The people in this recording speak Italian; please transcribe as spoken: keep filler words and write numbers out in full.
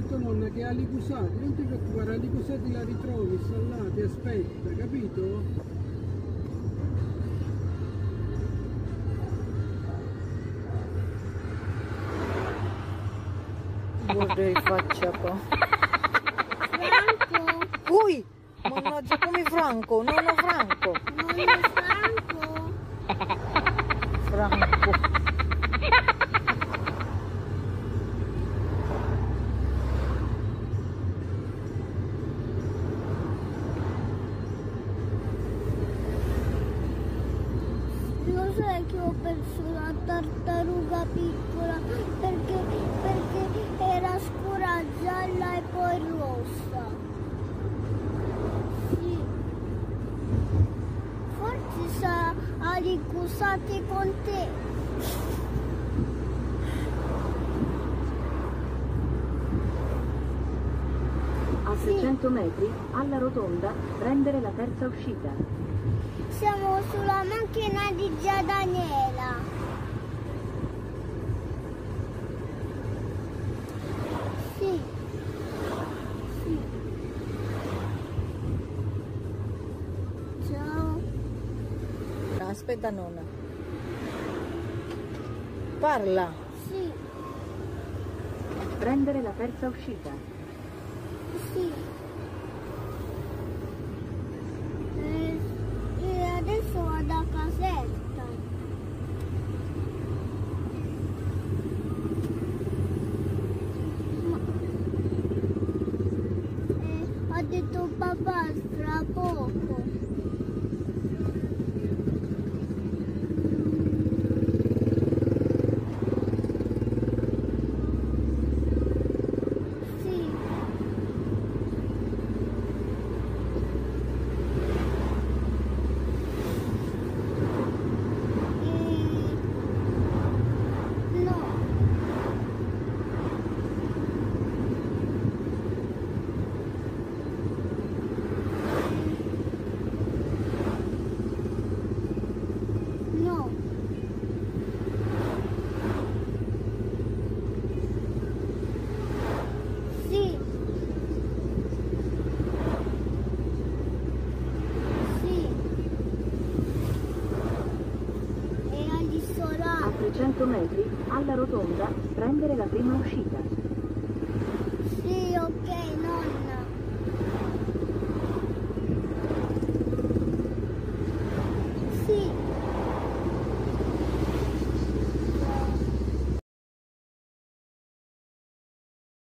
detto nonna che ha licusati, non ti preoccupare, ha licusati la ritrovi, installati, aspetta, capito? Guarda che faccia qua. Franco? Ui! Mannaggia come Franco, nonno Franco. Nonno Franco? Franco. Lo sai che ho perso la tartaruga piccola perché, perché era scura, gialla e poi rossa. Sì. Forse sa ha ricusati con te. A seicento metri, alla rotonda, prendere la terza uscita. Siamo sulla macchina di Gia Daniela. Sì. Sì. Ciao. Aspetta nonna. Parla. Sì. Prendere la terza uscita. Sì. Eh, e adesso vado a casetta. Ma, eh, ha detto papà fra poco. Sì. Eh, no. No. Sì. Sì. E agli A solari. trecento metri, alla rotonda, prendere la prima uscita. Sì, ok,